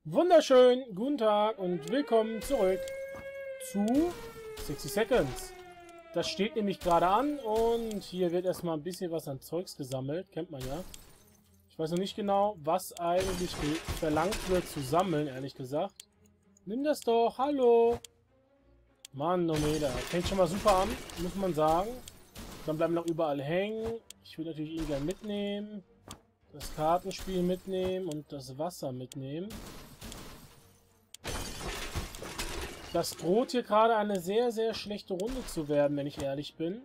Wunderschön, guten Tag und willkommen zurück zu 60 Seconds. Das steht nämlich gerade an und hier wird erstmal ein bisschen was an Zeugs gesammelt, kennt man ja. Ich weiß noch nicht genau, was eigentlich verlangt wird zu sammeln, ehrlich gesagt. Nimm das doch, hallo! Mann, Omega, fängt schon mal super an, muss man sagen. Dann bleiben noch überall hängen. Ich will natürlich ihn gerne mitnehmen. Das Kartenspiel mitnehmen und das Wasser mitnehmen. Das droht hier gerade eine sehr, sehr schlechte Runde zu werden, wenn ich ehrlich bin.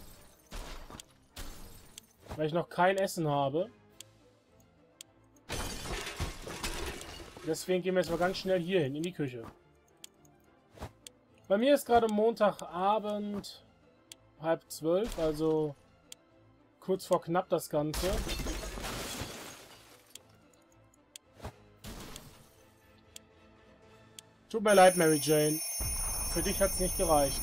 Weil ich noch kein Essen habe. Deswegen gehen wir jetzt mal ganz schnell hier hin, in die Küche. Bei mir ist gerade Montagabend 11:30, also kurz vor knapp das Ganze. Tut mir leid, Mary Jane. Für dich hat es nicht gereicht.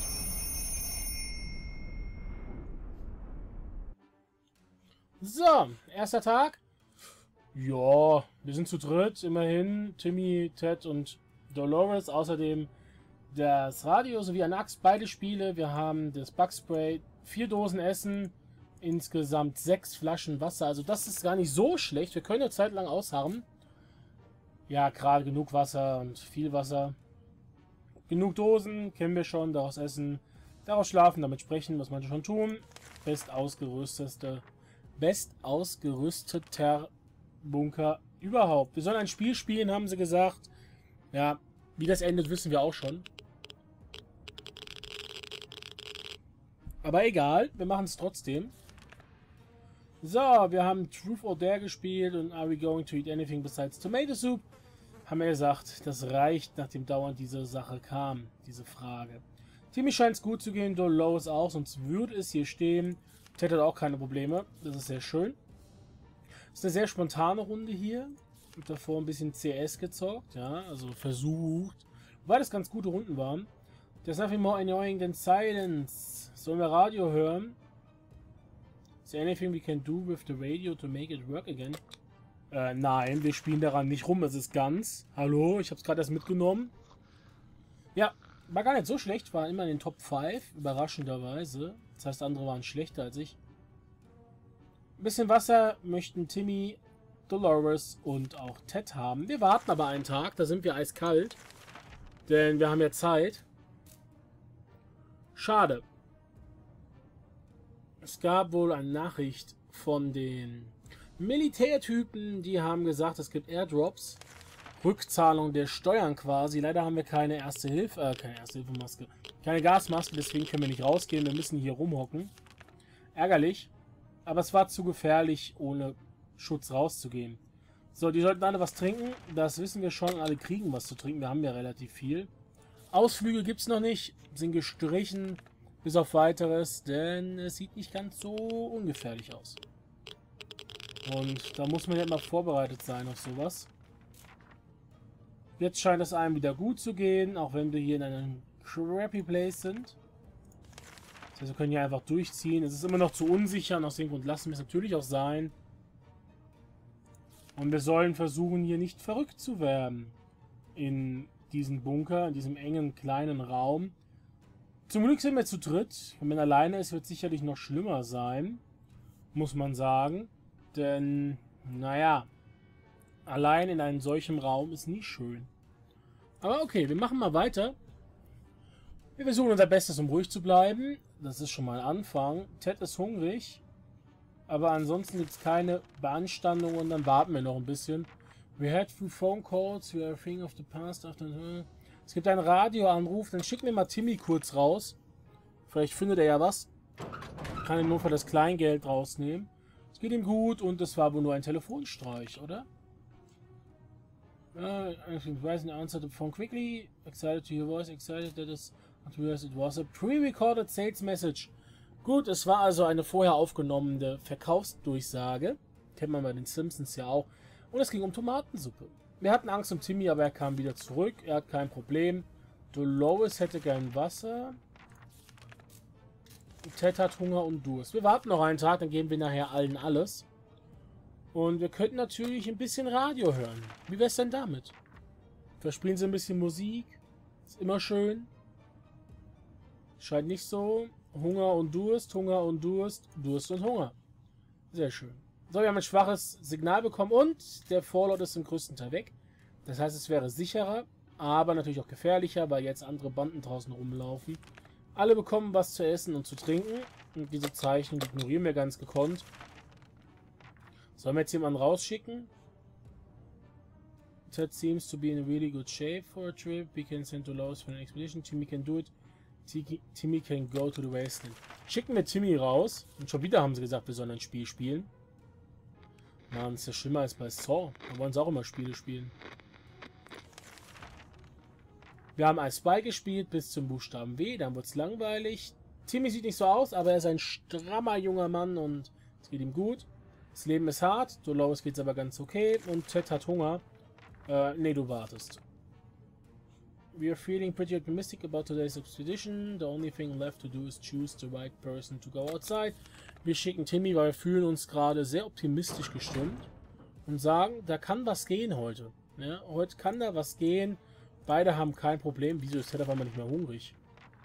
So, erster Tag. Ja, wir sind zu dritt, immerhin. Timmy, Ted und Dolores. Außerdem das Radio sowie eine Axt, beide Spiele. Wir haben das Bugspray, 4 Dosen Essen, insgesamt 6 Flaschen Wasser. Also das ist gar nicht so schlecht. Wir können eine Zeit lang ausharren. Ja, gerade genug Wasser und viel Wasser. Genug Dosen, kennen wir schon, daraus essen, daraus schlafen, damit sprechen, was manche schon tun. Bestausgerüsteter Bunker überhaupt. Wir sollen ein Spiel spielen, haben sie gesagt. Ja, wie das endet, wissen wir auch schon. Aber egal, wir machen es trotzdem. So, wir haben Truth or Dare gespielt und Are we going to eat anything besides tomato soup? Haben wir gesagt, das reicht, nachdem dauernd diese Sache kam, diese Frage. Timmy scheint es gut zu gehen, Dolores auch, sonst würde es hier stehen. Ted hat auch keine Probleme, das ist sehr schön. Das ist eine sehr spontane Runde hier. Und davor ein bisschen CS gezockt, ja, also versucht. Wobei das ganz gute Runden waren. There's nothing more annoying than silence. Sollen wir Radio hören? Is there anything we can do with the radio to make it work again? Nein, wir spielen daran nicht rum, es ist ganz. Hallo, ich habe es gerade erst mitgenommen. Ja, war gar nicht so schlecht, war immer in den Top 5, überraschenderweise. Das heißt, andere waren schlechter als ich. Ein bisschen Wasser möchten Timmy, Dolores und auch Ted haben. Wir warten aber einen Tag, da sind wir eiskalt. Denn wir haben ja Zeit. Schade. Es gab wohl eine Nachricht von den Militärtypen, die haben gesagt, es gibt Airdrops. Rückzahlung der Steuern quasi. Leider haben wir keine keine Erste-Hilfe-Maske. Keine Gasmaske, deswegen können wir nicht rausgehen. Wir müssen hier rumhocken. Ärgerlich. Aber es war zu gefährlich, ohne Schutz rauszugehen. So, die sollten alle was trinken. Das wissen wir schon. Alle kriegen was zu trinken. Wir haben ja relativ viel. Ausflüge gibt es noch nicht. Sind gestrichen. Bis auf weiteres. Denn es sieht nicht ganz so ungefährlich aus. Und da muss man ja immer vorbereitet sein auf sowas. Jetzt scheint es einem wieder gut zu gehen, auch wenn wir hier in einem crappy place sind. Das heißt, wir können hier einfach durchziehen. Es ist immer noch zu unsicher und aus dem Grund lassen wir es natürlich auch sein. Und wir sollen versuchen, hier nicht verrückt zu werden. In diesem Bunker, in diesem engen, kleinen Raum. Zum Glück sind wir zu dritt. Wenn man alleine ist, wird es sicherlich noch schlimmer sein. Muss man sagen. Denn, naja, allein in einem solchen Raum ist nicht schön. Aber okay, wir machen mal weiter. Wir versuchen unser Bestes, um ruhig zu bleiben. Das ist schon mal ein Anfang. Ted ist hungrig. Aber ansonsten gibt es keine Beanstandungen und dann warten wir noch ein bisschen. We had few phone calls, we are thinking of the past after... Es gibt einen Radioanruf, dann schicken wir mal Timmy kurz raus. Vielleicht findet er ja was. Kann er nur für das Kleingeld rausnehmen. Es geht ihm gut und es war wohl nur ein Telefonstreich, oder? I think Ryzen answered the phone quickly. Excited to hear voice, excited that it was a pre-recorded sales message. Gut, es war also eine vorher aufgenommene Verkaufsdurchsage. Kennt man bei den Simpsons ja auch. Und es ging um Tomatensuppe. Wir hatten Angst um Timmy, aber er kam wieder zurück. Er hat kein Problem. Dolores hätte gern Wasser. Ted hat Hunger und Durst. Wir warten noch einen Tag, dann geben wir nachher allen alles. Und wir könnten natürlich ein bisschen Radio hören. Wie wär's denn damit? Da spielen sie ein bisschen Musik. Ist immer schön. Scheint nicht so. Hunger und Durst, Hunger und Durst, Durst und Hunger. Sehr schön. So, wir haben ein schwaches Signal bekommen und der Fallout ist im größten Teil weg. Das heißt, es wäre sicherer, aber natürlich auch gefährlicher, weil jetzt andere Banden draußen rumlaufen. Alle bekommen was zu essen und zu trinken. Und diese Zeichen ignorieren wir ganz gekonnt. Sollen wir jetzt jemanden rausschicken? Ted seems to be in really good shape for a trip. We can send to Laos for an expedition. Timmy can do it. Timmy can go to the wasteland. Schicken wir Timmy raus. Und schon wieder haben sie gesagt, wir sollen ein Spiel spielen. Mann, ist ja schlimmer als bei Saw. Da wollen sie auch immer Spiele spielen. Wir haben als Spy gespielt bis zum Buchstaben W. Dann wird es langweilig. Timmy sieht nicht so aus, aber er ist ein strammer junger Mann und es geht ihm gut. Das Leben ist hart. Dolores geht es aber ganz okay. Und Ted hat Hunger. Nee, du wartest. We are feeling pretty optimistic about today's expedition. The only thing left to do is choose the right person to go outside. Wir schicken Timmy, weil wir fühlen uns gerade sehr optimistisch gestimmt. Und sagen, da kann was gehen heute. Ja, heute kann da was gehen. Beide haben kein Problem. Wieso ist Ted auf einmal nicht mehr hungrig?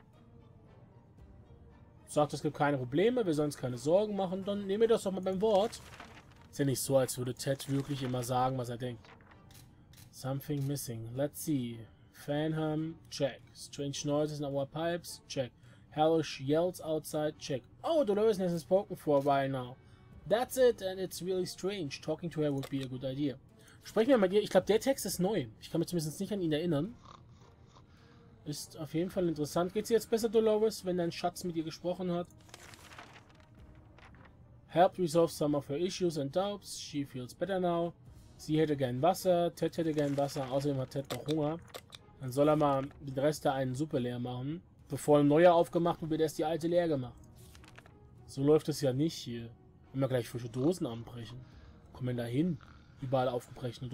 Sagt, es gibt keine Probleme, wir sollen uns keine Sorgen machen. Dann nehmen wir das doch mal beim Wort. Ist ja nicht so, als würde Ted wirklich immer sagen, was er denkt. Something missing. Let's see. Phantom, check. Strange noises in our pipes, check. Hellish yells outside, check. Oh, Dolores hasn't spoken for a while now. That's it, and it's really strange. Talking to her would be a good idea. Sprechen wir mal dir. Ich glaube, der Text ist neu. Ich kann mich zumindest nicht an ihn erinnern. Ist auf jeden Fall interessant. Geht's dir jetzt besser, Dolores, wenn dein Schatz mit dir gesprochen hat? Help resolve some of her issues and doubts. She feels better now. Sie hätte gern Wasser. Ted hätte gern Wasser. Außerdem hat Ted noch Hunger. Dann soll er mal den Rest der einen Suppe leer machen. Bevor ein neuer aufgemacht wird, wird erst die alte leer gemacht. So läuft es ja nicht hier. Wenn wir gleich frische Dosen anbrechen. Kommen wir da hin? Überall aufgebrochene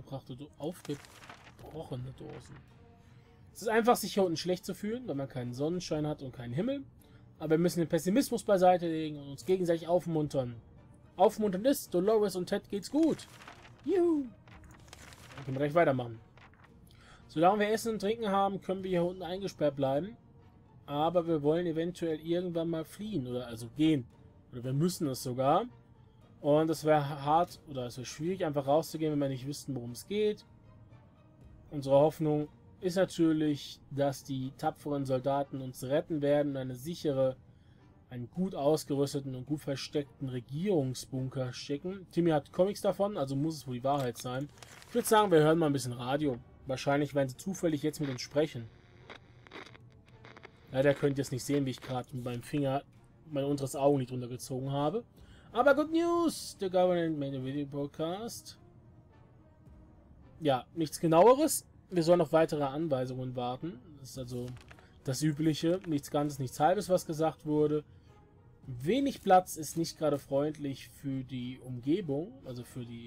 Dosen. Es ist einfach, sich hier unten schlecht zu fühlen, weil man keinen Sonnenschein hat und keinen Himmel. Aber wir müssen den Pessimismus beiseite legen und uns gegenseitig aufmuntern. Aufmunternd ist, Dolores und Ted geht's gut. Juhu. Dann können wir gleich weitermachen. Solange wir Essen und Trinken haben, können wir hier unten eingesperrt bleiben. Aber wir wollen eventuell irgendwann mal fliehen oder also gehen. Oder wir müssen es sogar. Und es wäre hart oder es wäre schwierig, einfach rauszugehen, wenn wir nicht wüssten, worum es geht. Unsere Hoffnung ist natürlich, dass die tapferen Soldaten uns retten werden und einen gut ausgerüsteten und gut versteckten Regierungsbunker schicken. Timmy hat Comics davon, also muss es wohl die Wahrheit sein. Ich würde sagen, wir hören mal ein bisschen Radio. Wahrscheinlich werden sie zufällig jetzt mit uns sprechen. Leider könnt ihr es nicht sehen, wie ich gerade mit meinem Finger mein unteres Augenlid runtergezogen habe. Aber good news! The government made a video broadcast. Ja, nichts genaueres. Wir sollen auf weitere Anweisungen warten. Das ist also das Übliche. Nichts Ganzes, nichts Halbes, was gesagt wurde. Wenig Platz ist nicht gerade freundlich für die Umgebung. Also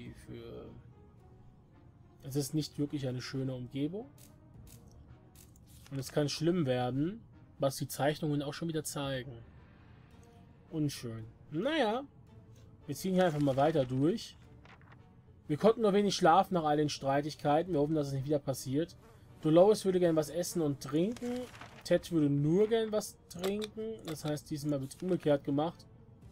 es ist nicht wirklich eine schöne Umgebung. Und es kann schlimm werden, was die Zeichnungen auch schon wieder zeigen. Unschön. Naja, wir ziehen hier einfach mal weiter durch. Wir konnten nur wenig schlafen nach all den Streitigkeiten. Wir hoffen, dass es nicht wieder passiert. Dolores würde gern was essen und trinken. Ted würde nur gern was trinken. Das heißt, diesmal wird es umgekehrt gemacht.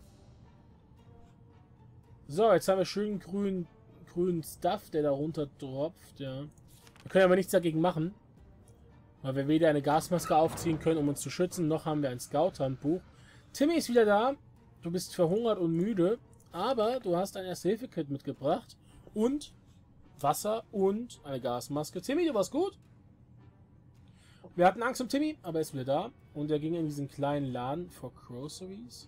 So, jetzt haben wir schön grünen Stuff, der da runter tropft. Ja. Wir können aber nichts dagegen machen. Weil wir weder eine Gasmaske aufziehen können, um uns zu schützen, noch haben wir ein Scout-Handbuch. Timmy ist wieder da. Du bist verhungert und müde. Aber du hast ein Erste-Hilfe-Kit mitgebracht. Und Wasser und eine Gasmaske. Timmy, du warst gut. Wir hatten Angst um Timmy, aber er ist wieder da. Und er ging in diesen kleinen Laden for Groceries.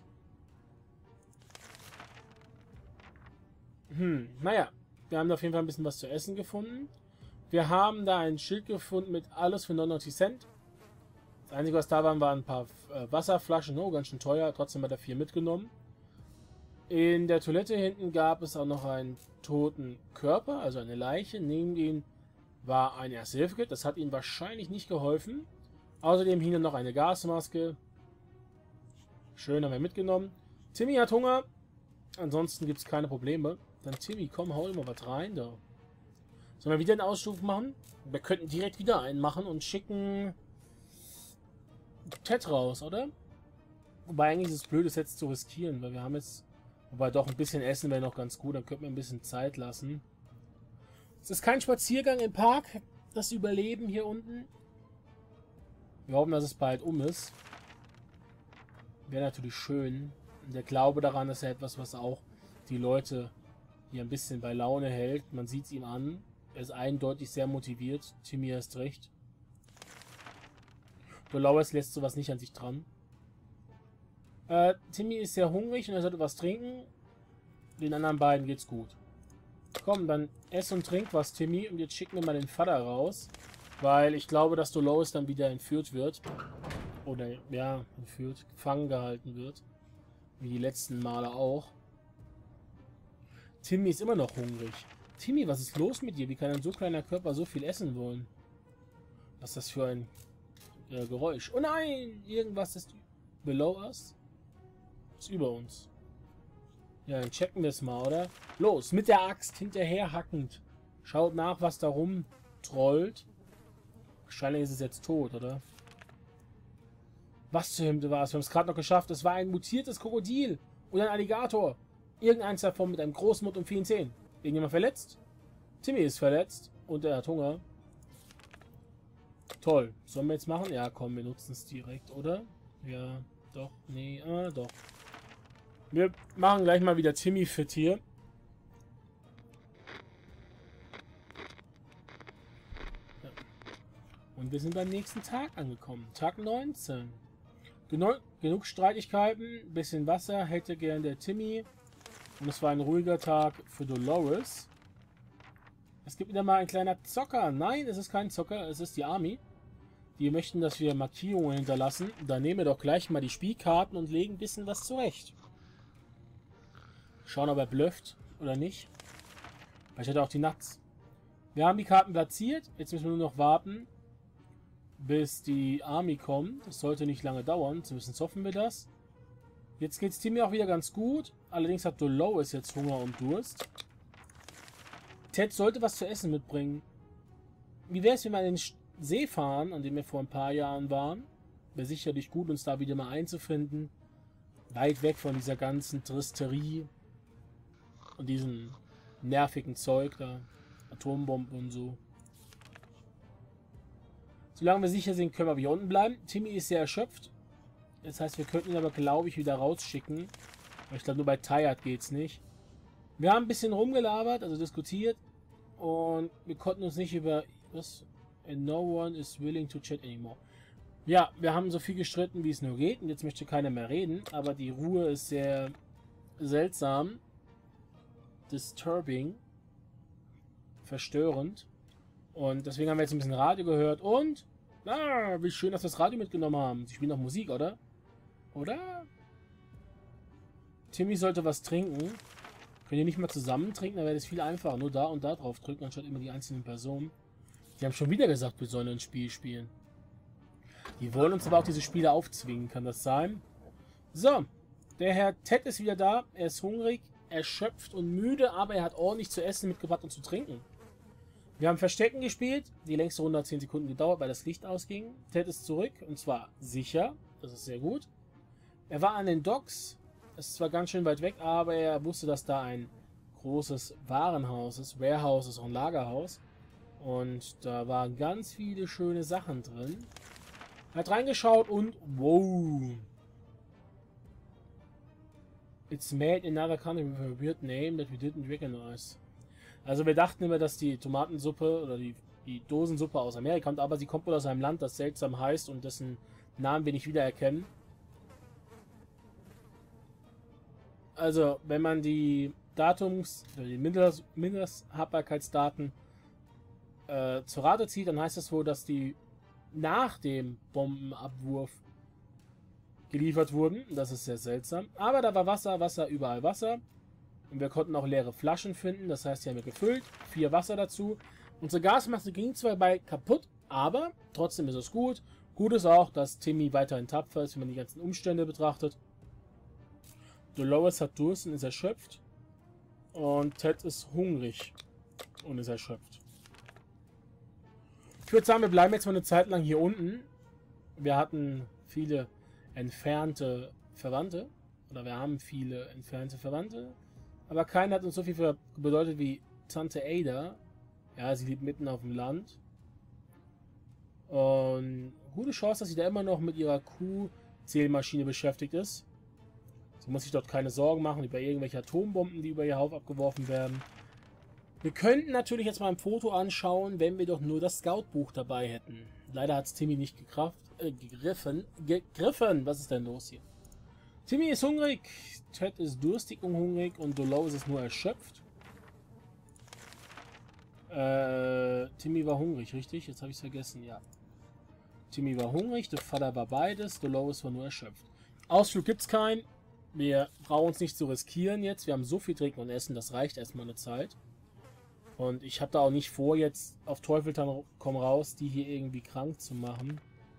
Naja. Wir haben da auf jeden Fall ein bisschen was zu essen gefunden. Wir haben da ein Schild gefunden mit alles für 99 Cent. Das Einzige, was da waren ein paar Wasserflaschen. Oh, ganz schön teuer. Trotzdem hat er 4 mitgenommen. In der Toilette hinten gab es auch noch einen toten Körper, also eine Leiche. Neben ihm war ein Erste-Hilfe-Kit. Das hat ihm wahrscheinlich nicht geholfen. Außerdem hing noch eine Gasmaske. Schön, haben wir mitgenommen. Timmy hat Hunger. Ansonsten gibt es keine Probleme. Dann Timmy, komm, hau immer was rein da. Sollen wir wieder einen Ausruf machen? Wir könnten direkt wieder einen machen und schicken Ted raus, oder? Wobei eigentlich ist es blöd, es jetzt zu riskieren, weil wir haben jetzt... Wobei doch ein bisschen Essen wäre noch ganz gut, dann könnten wir ein bisschen Zeit lassen. Es ist kein Spaziergang im Park, das Überleben hier unten. Wir hoffen, dass es bald um ist. Wäre natürlich schön. Und der Glaube daran ist ja etwas, was auch die Leute hier ein bisschen bei Laune hält. Man sieht es ihm an. Er ist eindeutig sehr motiviert. Timmy ist recht. Dolores lässt sowas nicht an sich dran. Timmy ist sehr hungrig und er sollte was trinken. Den anderen beiden geht's gut. Komm, dann ess und trink was, Timmy. Und jetzt schicken wir mal den Vater raus. Weil ich glaube, dass Dolores dann wieder entführt wird. Oder, ja, entführt. Gefangen gehalten wird. Wie die letzten Male auch. Timmy ist immer noch hungrig. Timmy, was ist los mit dir? Wie kann ein so kleiner Körper so viel essen wollen? Was ist das für ein Geräusch? Oh nein! Irgendwas ist below us. Ist über uns. Ja, dann checken wir es mal, oder? Los, mit der Axt hinterher hackend. Schaut nach, was da rumtrollt. Wahrscheinlich ist es jetzt tot, oder? Was zur Himmel war es? Wir haben es gerade noch geschafft. Es war ein mutiertes Krokodil. Oder ein Alligator. Irgendeins davon mit einem großen Mund und vielen Zähnen. Irgendjemand verletzt? Timmy ist verletzt. Und er hat Hunger. Toll. Sollen wir jetzt machen? Ja, komm, wir nutzen es direkt, oder? Ja, doch. Nee, doch. Wir machen gleich mal wieder Timmy fit hier. Ja. Und wir sind beim nächsten Tag angekommen. Tag 19. Genug Streitigkeiten, bisschen Wasser hätte gern der Timmy. Und es war ein ruhiger Tag für Dolores. Es gibt wieder mal ein kleiner Zocker. Nein, es ist kein Zocker, es ist die Army. Die möchten, dass wir Markierungen hinterlassen. Dann nehmen wir doch gleich mal die Spielkarten und legen ein bisschen was zurecht. Schauen, ob er blufft oder nicht. Vielleicht hat er auch die Nuts. Wir haben die Karten platziert. Jetzt müssen wir nur noch warten, bis die Army kommt. Das sollte nicht lange dauern. Zumindest hoffen wir das. Jetzt geht es Timmy auch wieder ganz gut. Allerdings hat Dolores jetzt Hunger und Durst. Ted sollte was zu essen mitbringen. Wie wäre es, wenn wir an den See fahren, an dem wir vor ein paar Jahren waren? Wäre sicherlich gut, uns da wieder mal einzufinden. Weit weg von dieser ganzen Tristerie und diesem nervigen Zeug da. Atombomben und so. Solange wir sicher sind, können wir hier unten bleiben. Timmy ist sehr erschöpft. Das heißt, wir könnten ihn aber, glaube ich, wieder rausschicken. Aber ich glaube, nur bei Tired geht es nicht. Wir haben ein bisschen rumgelabert, also diskutiert. Und wir konnten uns nicht über... Was? And no one is willing to chat anymore. Ja, wir haben so viel gestritten, wie es nur geht. Und jetzt möchte keiner mehr reden. Aber die Ruhe ist sehr seltsam. Disturbing. Verstörend. Und deswegen haben wir jetzt ein bisschen Radio gehört. Und... Ah, wie schön, dass wir das Radio mitgenommen haben. Sie spielen noch Musik, oder? Oder? Timmy sollte was trinken. Können die nicht mal zusammen trinken? Dann wäre das viel einfacher. Nur da und da drauf drücken, anstatt immer die einzelnen Personen. Die haben schon wieder gesagt, wir sollen ein Spiel spielen. Die wollen uns aber auch diese Spiele aufzwingen. Kann das sein? So. Der Herr Ted ist wieder da. Er ist hungrig, erschöpft und müde, aber er hat ordentlich zu essen mitgebracht und zu trinken. Wir haben Verstecken gespielt. Die längste Runde hat 10 Sekunden gedauert, weil das Licht ausging. Ted ist zurück und zwar sicher. Das ist sehr gut. Er war an den Docks. Es ist zwar ganz schön weit weg, aber er wusste, dass da ein großes Warenhaus ist. Warehouse ist auch ein Lagerhaus. Und da waren ganz viele schöne Sachen drin. Er hat reingeschaut und wow. It's made in another country with a weird name that we didn't recognize. Also wir dachten immer, dass die Tomatensuppe oder die Dosensuppe aus Amerika kommt, aber sie kommt wohl aus einem Land, das seltsam heißt und dessen Namen wir nicht wiedererkennen. Also, wenn man die die Mindesthaltbarkeitsdaten zur Rate zieht, dann heißt es wohl, dass die nach dem Bombenabwurf geliefert wurden. Das ist sehr seltsam. Aber da war Wasser, überall Wasser. Und wir konnten auch leere Flaschen finden. Das heißt, die haben wir gefüllt. 4 Wasser dazu. Unsere Gasmaske ging zwar bei kaputt, aber trotzdem ist es gut. Gut ist auch, dass Timmy weiterhin tapfer ist, wenn man die ganzen Umstände betrachtet. Dolores hat Durst und ist erschöpft. Und Ted ist hungrig und ist erschöpft. Ich würde sagen, wir bleiben jetzt mal eine Zeit lang hier unten. Wir hatten viele entfernte Verwandte. Oder wir haben viele entfernte Verwandte. Aber keiner hat uns so viel bedeutet wie Tante Ada. Ja, sie lebt mitten auf dem Land. Und gute Chance, dass sie da immer noch mit ihrer Kuhzählmaschine beschäftigt ist. Sie muss sich dort keine Sorgen machen über irgendwelche Atombomben, die über ihr Haus abgeworfen werden. Wir könnten natürlich jetzt mal ein Foto anschauen, wenn wir doch nur das Scoutbuch dabei hätten. Leider hat es Timmy nicht gegriffen. Was ist denn los hier? Timmy ist hungrig, Ted ist durstig und hungrig und Dolores ist nur erschöpft. Timmy war hungrig, richtig? Jetzt habe ich es vergessen, ja. Timmy war hungrig, der Vater war beides, Dolores war nur erschöpft. Ausflug gibt's keinen. Wir brauchen uns nicht zu riskieren jetzt. Wir haben so viel Trinken und Essen, das reicht erstmal eine Zeit. Und ich habe da auch nicht vor, jetzt auf Teufel komm raus, die hier irgendwie krank zu machen.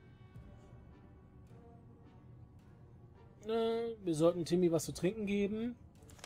Wir sollten Timmy was zu trinken geben.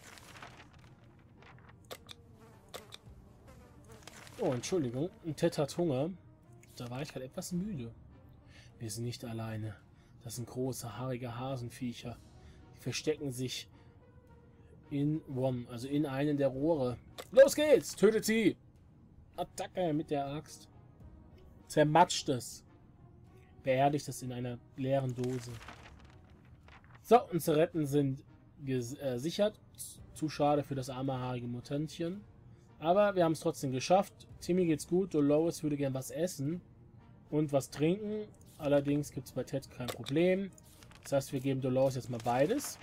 Oh, Entschuldigung. Ted hat Hunger. Da war ich gerade etwas müde. Wir sind nicht alleine. Das sind große, haarige Hasenviecher. Die verstecken sich in Rom, also in einen der Rohre. Los geht's! Tötet sie! Attacke mit der Axt. Zermatscht es. Beerdigt es in einer leeren Dose. So, unsere Retten sind gesichert. Zu schade für das arme, haarige Mutantchen. Aber wir haben es trotzdem geschafft. Timmy geht's gut. Dolores würde gern was essen und was trinken. Allerdings gibt es bei Ted kein Problem. Das heißt, wir geben Dolores jetzt mal beides.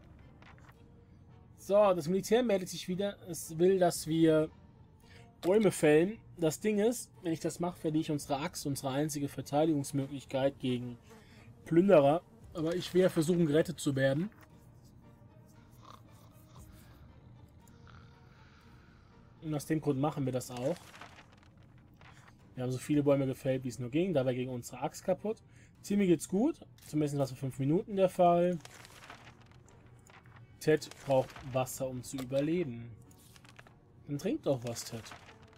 So, das Militär meldet sich wieder. Es will, dass wir Bäume fällen. Das Ding ist, wenn ich das mache, verliere ich unsere Axt, unsere einzige Verteidigungsmöglichkeit gegen Plünderer. Aber ich will ja versuchen, gerettet zu werden. Und aus dem Grund machen wir das auch. Wir haben so viele Bäume gefällt, wie es nur ging. Dabei ging unsere Axt kaputt. Timmy geht's gut. Zumindest was für 5 Minuten der Fall. Ted braucht Wasser, um zu überleben. Dann trink doch was, Ted.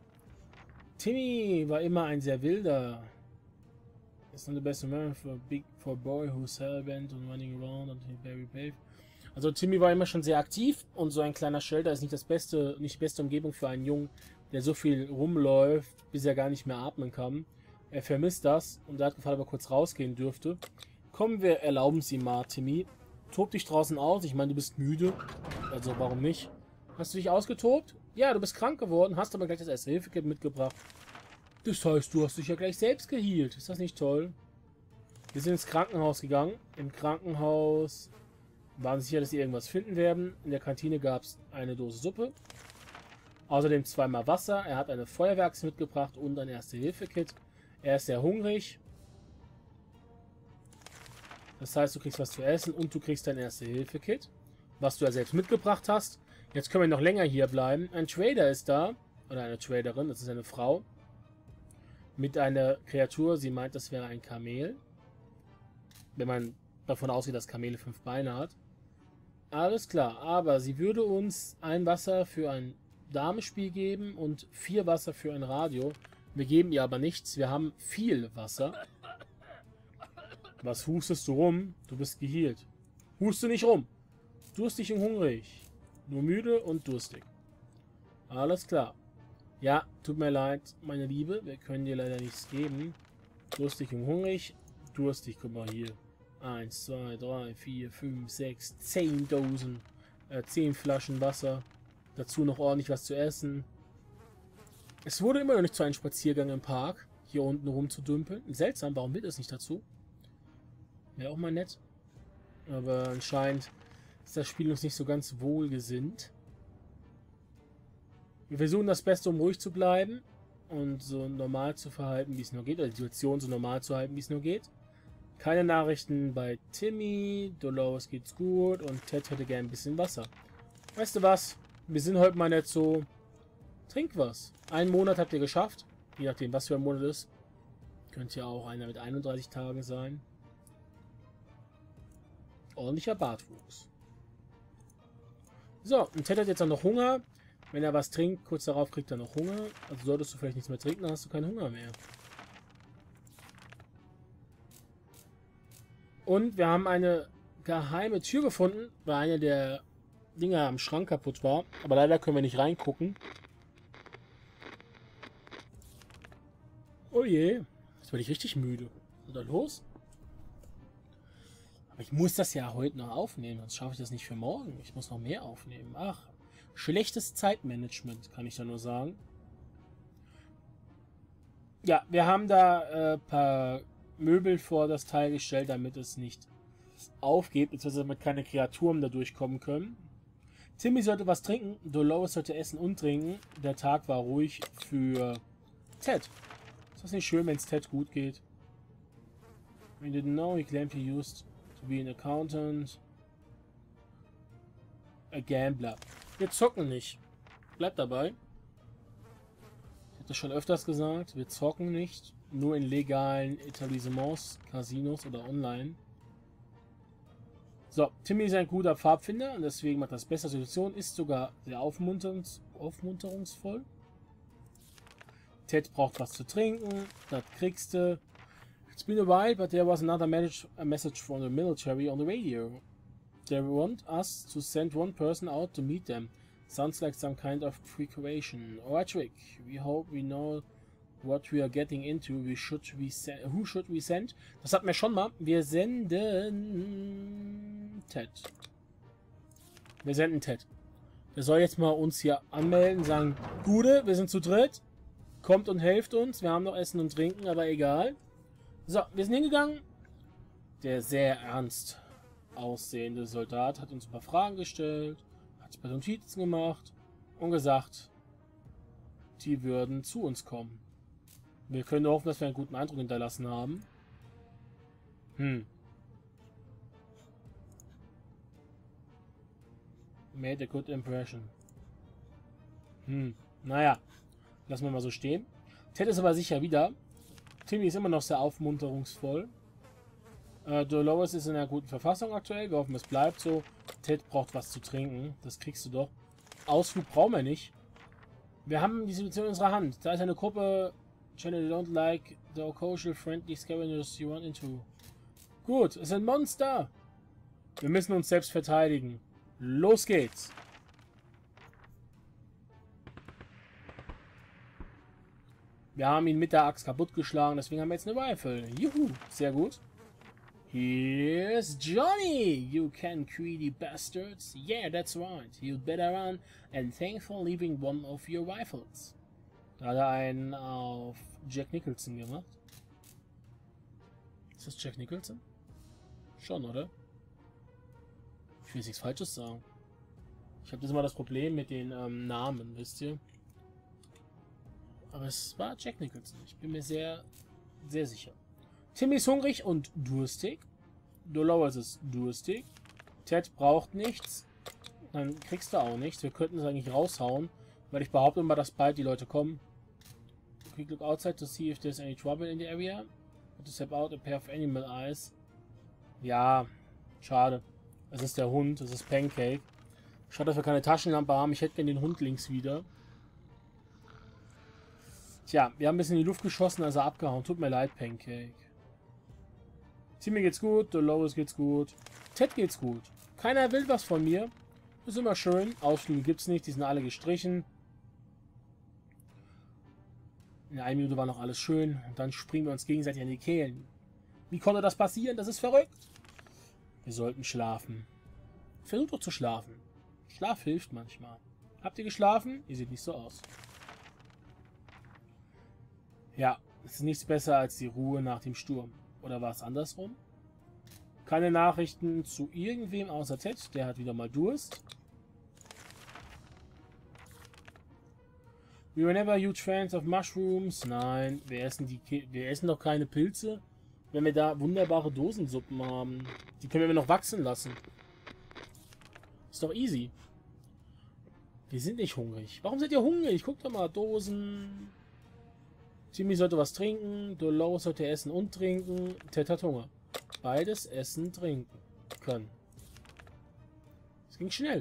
Timmy war immer ein sehr wilder. It's not the best man for a boy who's hellbent and running around and very brave. Also Timmy war immer schon sehr aktiv und so ein kleiner Shelter ist nicht die beste Umgebung für einen Jungen, der so viel rumläuft, bis er gar nicht mehr atmen kann. Er vermisst das und er hat gefragt, ob er kurz rausgehen dürfte. Komm, wir erlauben es ihm mal, Timmy. Tob dich draußen aus. Ich meine, du bist müde. Also warum nicht? Hast du dich ausgetobt? Ja, du bist krank geworden, hast aber gleich das Erste-Hilfe-Kit mitgebracht. Das heißt, du hast dich ja gleich selbst geheilt. Ist das nicht toll? Wir sind ins Krankenhaus gegangen. Im Krankenhaus waren sicher, dass sie irgendwas finden werden. In der Kantine gab es eine Dose Suppe. Außerdem 2-mal Wasser. Er hat eine Feuerwerks mitgebracht und ein Erste-Hilfe-Kit. Er ist sehr hungrig. Das heißt, du kriegst was zu essen und du kriegst dein Erste-Hilfe-Kit, was du ja selbst mitgebracht hast. Jetzt können wir noch länger hier bleiben. Ein Trader ist da. Oder eine Traderin, das ist eine Frau. Mit einer Kreatur. Sie meint, das wäre ein Kamel. Wenn man davon ausgeht, dass Kamele 5 Beine hat. Alles klar, aber sie würde uns ein Wasser für ein Damenspiel geben und 4 Wasser für ein Radio. Wir geben ihr aber nichts, wir haben viel Wasser. Was hustest du rum? Du bist geheilt. Huste nicht rum. Durstig und hungrig. Nur müde und durstig. Alles klar. Ja, tut mir leid, meine Liebe. Wir können dir leider nichts geben. Durstig und hungrig. Durstig, guck mal hier. 1, 2, 3, 4, 5, 6, 10 Dosen. 10 Flaschen Wasser. Dazu noch ordentlich was zu essen. Es wurde immer noch nicht zu einem Spaziergang im Park, hier unten rumzudümpeln. Seltsam, warum wird es nicht dazu? Wäre auch mal nett. Aber anscheinend ist das Spiel uns nicht so ganz wohlgesinnt. Wir versuchen das Beste, um ruhig zu bleiben und so normal zu verhalten, wie es nur geht. Oder die Situation so normal zu halten, wie es nur geht. Keine Nachrichten bei Timmy. Dolores geht's gut und Ted hätte gern ein bisschen Wasser. Weißt du was? Wir sind heute mal nicht so... Trink was. 1 Monat habt ihr geschafft. Je nachdem, was für ein Monat ist. Könnte ja auch einer mit 31 Tagen sein. Ordentlicher Bartwuchs. So, und Ted hat jetzt auch noch Hunger. Wenn er was trinkt, kurz darauf kriegt er noch Hunger. Also solltest du vielleicht nichts mehr trinken, dann hast du keinen Hunger mehr. Und wir haben eine geheime Tür gefunden, weil eine der Dinger am Schrank kaputt war. Aber leider können wir nicht reingucken. Oh je. Jetzt werde ich richtig müde. Was ist da los? Aber ich muss das ja heute noch aufnehmen, sonst schaffe ich das nicht für morgen. Ich muss noch mehr aufnehmen. Ach, schlechtes Zeitmanagement, kann ich da nur sagen. Ja, wir haben da ein paar Möbel vor das Teil gestellt, damit es nicht aufgeht, beziehungsweise damit keine Kreaturen da durchkommen können. Timmy sollte was trinken, Dolores sollte essen und trinken. Der Tag war ruhig für Ted. Ist das nicht schön, wenn es Ted gut geht? We didn't know, he claimed he used to be an accountant. A gambler. Wir zocken nicht. Bleibt dabei. Ich habe das schon öfters gesagt. Wir zocken nicht. Nur in legalen Etablissements, Casinos oder online. So, Timmy ist ein guter Pfadfinder und deswegen macht das bessere Situation. Ist sogar sehr aufmunterungsvoll. Ted braucht was zu trinken. Das kriegst du. It's been a while, but there was another message from the military on the radio. They want us to send one person out to meet them. Sounds like some kind of preparation or a trick. We hope we know what we are getting into. Who should we send? Das hatten wir schon mal. Wir senden Ted. Wir senden Ted. Der soll jetzt mal uns hier anmelden, sagen, Gude, wir sind zu dritt. Kommt und helft uns. Wir haben noch Essen und Trinken, aber egal. So, wir sind hingegangen. Der sehr ernst aussehende Soldat hat uns ein paar Fragen gestellt, hat ein paar Notizen gemacht und gesagt, die würden zu uns kommen. Wir können nur hoffen, dass wir einen guten Eindruck hinterlassen haben. Made a good impression. Naja, lassen wir mal so stehen. Ted ist aber sicher wieder. Timmy ist immer noch sehr aufmunterungsvoll. Dolores ist in einer guten Verfassung aktuell. Wir hoffen, es bleibt so. Ted braucht was zu trinken. Das kriegst du doch. Ausflug brauchen wir nicht. Wir haben die Situation in unserer Hand. Da ist eine Gruppe. Channel don't like the occasional friendly scavengers you run into. Gut, es sind Monster. Wir müssen uns selbst verteidigen. Los geht's. Wir haben ihn mit der Axt kaputtgeschlagen, deswegen haben wir jetzt eine Rifle. Juhu, sehr gut. Here's Johnny! You can greedy bastards. Yeah, that's right. You'd better run and thank for leaving one of your rifles. Da hat er einen auf Jack Nicholson gemacht. Ist das Jack Nicholson? Schon, oder? Ich will nichts Falsches sagen. Ich habe das immer das Problem mit den Namen, wisst ihr? Aber es war Jack Nicholson. Ich bin mir sehr, sehr sicher. Timmy ist hungrig und durstig. Dolores ist durstig. Ted braucht nichts. Dann kriegst du auch nichts. Wir könnten es eigentlich raushauen, weil ich behaupte immer, dass bald die Leute kommen. Quick look outside to see if there's any trouble in the area. To step out a pair of animal eyes. Ja, schade. Es ist der Hund, es ist Pancake. Schade, dass wir keine Taschenlampe haben. Ich hätte gerne den Hund links wieder. Tja, wir haben ein bisschen in die Luft geschossen, also abgehauen. Tut mir leid, Pancake. Timmy geht's gut, Dolores geht's gut. Ted geht's gut. Keiner will was von mir. Ist immer schön. Ausflüge gibt's nicht, die sind alle gestrichen. In einer Minute war noch alles schön. Und dann springen wir uns gegenseitig an die Kehlen. Wie konnte das passieren? Das ist verrückt. Wir sollten schlafen. Versucht doch zu schlafen. Schlaf hilft manchmal. Habt ihr geschlafen? Ihr seht nicht so aus. Ja, es ist nichts besser als die Ruhe nach dem Sturm. Oder war es andersrum? Keine Nachrichten zu irgendwem außer Ted. Der hat wieder mal Durst. We were never huge fans of mushrooms. Nein, wir essen doch keine Pilze, wenn wir da wunderbare Dosensuppen haben. Die können wir noch wachsen lassen. Ist doch easy. Wir sind nicht hungrig. Warum seid ihr hungrig? Guckt doch mal, Dosen. Timmy sollte was trinken, Dolores sollte essen und trinken, Ted hat Hunger. Beides essen, trinken können. Es ging schnell.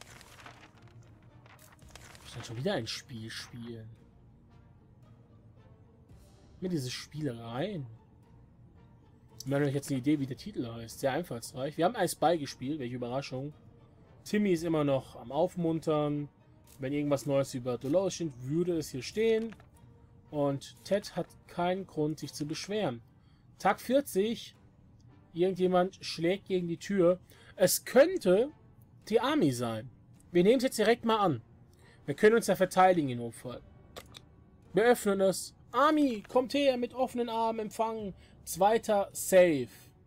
Ich kann schon wieder ein Spiel spielen. Mit diese Spielereien. Wir haben jetzt eine Idee, wie der Titel heißt. Sehr einfallsreich. Wir haben I Spy gespielt, welche Überraschung. Timmy ist immer noch am Aufmuntern. Wenn irgendwas Neues über Dolores steht, würde es hier stehen. Und Ted hat keinen Grund, sich zu beschweren. Tag 40. Irgendjemand schlägt gegen die Tür. Es könnte die Army sein. Wir nehmen es jetzt direkt mal an. Wir können uns ja verteidigen im Notfall. Wir öffnen es. Army, kommt her, mit offenen Armen empfangen. Zweiter Safe.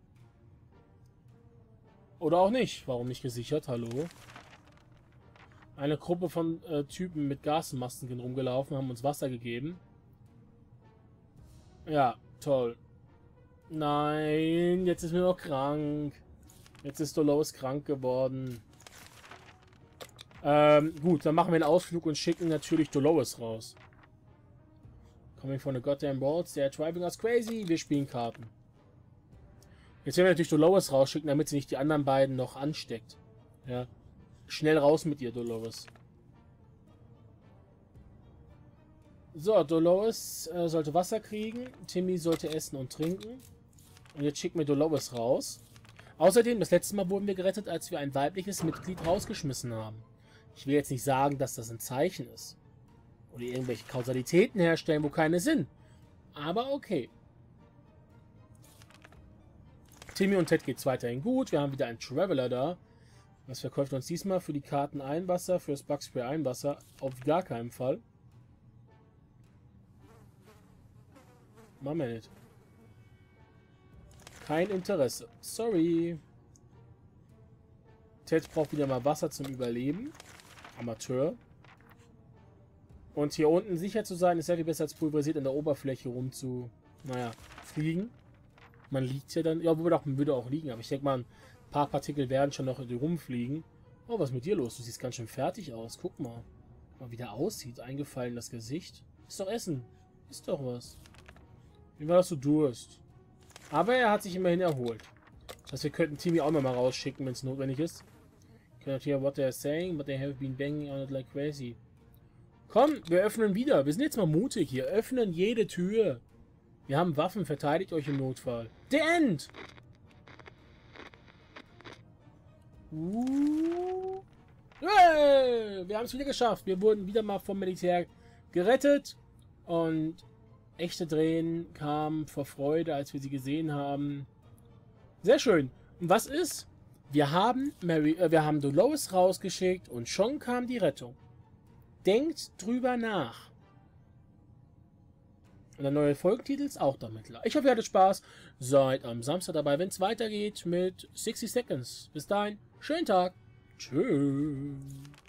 Oder auch nicht. Warum nicht gesichert? Hallo? Eine Gruppe von Typen mit Gasmasken sind rumgelaufen, haben uns Wasser gegeben. Ja, toll. Nein, jetzt ist mir noch krank. Jetzt ist Dolores krank geworden. Gut, dann machen wir einen Ausflug und schicken natürlich Dolores raus. Coming from the goddamn boats, they're driving us crazy. Wir spielen Karten. Jetzt werden wir natürlich Dolores rausschicken, damit sie nicht die anderen beiden noch ansteckt. Ja. Schnell raus mit ihr, Dolores. So, Dolores sollte Wasser kriegen. Timmy sollte essen und trinken. Und jetzt schicken wir Dolores raus. Außerdem, das letzte Mal wurden wir gerettet, als wir ein weibliches Mitglied rausgeschmissen haben. Ich will jetzt nicht sagen, dass das ein Zeichen ist. Oder irgendwelche Kausalitäten herstellen, wo keine sind. Aber okay. Timmy und Ted geht's weiterhin gut. Wir haben wieder einen Traveler da. Was verkauft uns diesmal? Für die Karten Einwasser, fürs Bugspray Einwasser. Auf gar keinen Fall. Machen wir nicht. Kein Interesse. Sorry. Ted braucht wieder mal Wasser zum Überleben. Amateur. Und hier unten sicher zu sein, ist sehr viel besser als pulverisiert an der Oberfläche fliegen. Man liegt ja dann, ja, man würde auch liegen, aber ich denke mal, ein paar Partikel werden schon noch rumfliegen. Oh, was ist mit dir los? Du siehst ganz schön fertig aus. Guck mal. Mal wie der aussieht. Eingefallen das Gesicht. Ist doch Essen. Ist doch was. Wie war das so Durst? Aber er hat sich immerhin erholt. Das heißt, wir könnten Timmy auch nochmal rausschicken, wenn es notwendig ist. Cannot hear what they are saying, but they have been banging on it like crazy. Komm, wir öffnen wieder. Wir sind jetzt mal mutig hier. Öffnen jede Tür. Wir haben Waffen, verteidigt euch im Notfall. The End! Hey, wir haben es wieder geschafft. Wir wurden wieder mal vom Militär gerettet. Und echte Tränen kamen vor Freude, als wir sie gesehen haben. Sehr schön. Und was ist? Wir haben Dolores rausgeschickt und schon kam die Rettung. Denkt drüber nach. Und der neue Folgentitel ist auch damit klar. Ich hoffe, ihr hattet Spaß. Seid am Samstag dabei, wenn es weitergeht mit 60 Seconds. Bis dahin, schönen Tag. Tschüss.